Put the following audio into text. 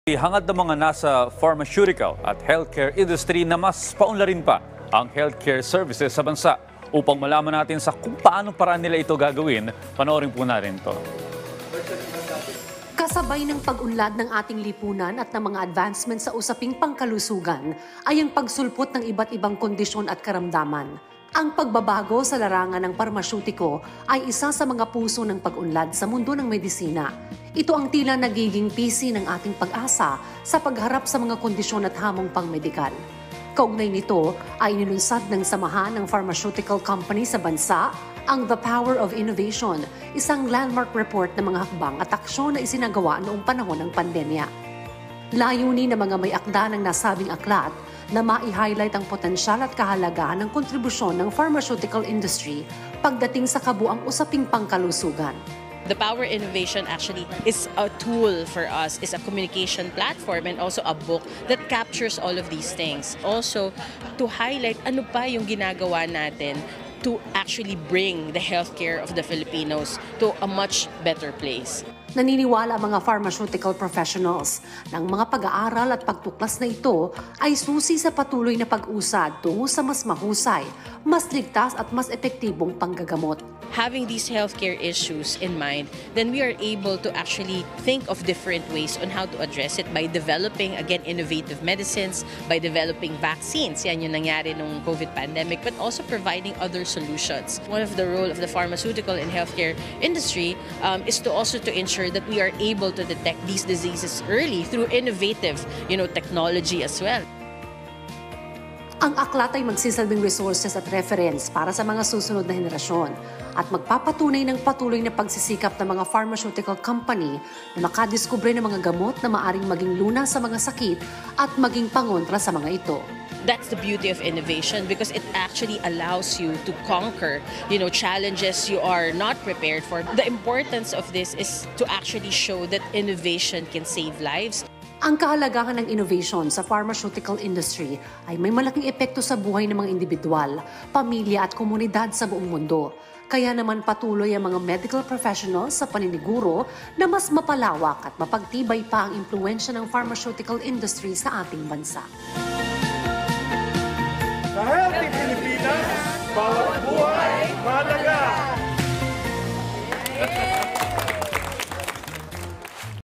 Hangad ng mga nasa pharmaceutical at healthcare industry na mas paunlarin pa ang healthcare services sa bansa. Upang malaman natin sa kung paano paraan nila ito gagawin, panoorin po natin ito. Kasabay ng pag-unlad ng ating lipunan at ng mga advancements sa usaping pangkalusugan ay ang pagsulpot ng iba't ibang kondisyon at karamdaman. Ang pagbabago sa larangan ng parmasyutiko ay isa sa mga puso ng pag-unlad sa mundo ng medisina. Ito ang tila nagiging pisi ng ating pag-asa sa pagharap sa mga kondisyon at hamong pangmedikal. Kaugnay nito ay inilunsad ng Samahan ng Pharmaceutical Company sa bansa ang The Power of Innovation, isang landmark report ng mga hakbang at aksyon na isinagawa noong panahon ng pandemya. Layunin ng mga may akda ng nasabing aklat na ma-highlight ang potensyal at kahalagahan ng kontribusyon ng pharmaceutical industry pagdating sa kabuang usaping pangkalusugan. The Power Innovation actually is a tool for us, is a communication platform and also a book that captures all of these things. Also, to highlight ano pa yung ginagawa natin to actually bring the healthcare of the Filipinos to a much better place. Naniniwala ang mga pharmaceutical professionals ng mga pag-aaral at pagtuklas na ito ay susi sa patuloy na pag-usad tungo sa mas mahusay, mas ligtas at mas epektibong panggagamot. Having these healthcare issues in mind, then we are able to actually think of different ways on how to address it by developing, again, innovative medicines, by developing vaccines. Yan yung nangyari nung COVID pandemic, but also providing other solutions. One of the role of the pharmaceutical and healthcare industry is to also to ensure that we are able to detect these diseases early through innovative, technology as well. Ang aklat ay magsisilbing resources at reference para sa mga susunod na henerasyon at magpapatunay ng patuloy na pagsisikap ng mga pharmaceutical company na makadiskubre ng mga gamot na maaring maging lunas sa mga sakit at maging pangontra sa mga ito. That's the beauty of innovation because it actually allows you to conquer, challenges you are not prepared for. The importance of this is to actually show that innovation can save lives. Ang kahalagahan ng innovation sa pharmaceutical industry ay may malaking epekto sa buhay ng mga individual, pamilya at komunidad sa buong mundo. Kaya naman patuloy ang mga medical professionals sa paniniguro na mas mapalawak at mapagtibay pa ang impluwensya ng pharmaceutical industry sa ating bansa. Sa Healthy Pilipinas, bawat buhay mahalaga!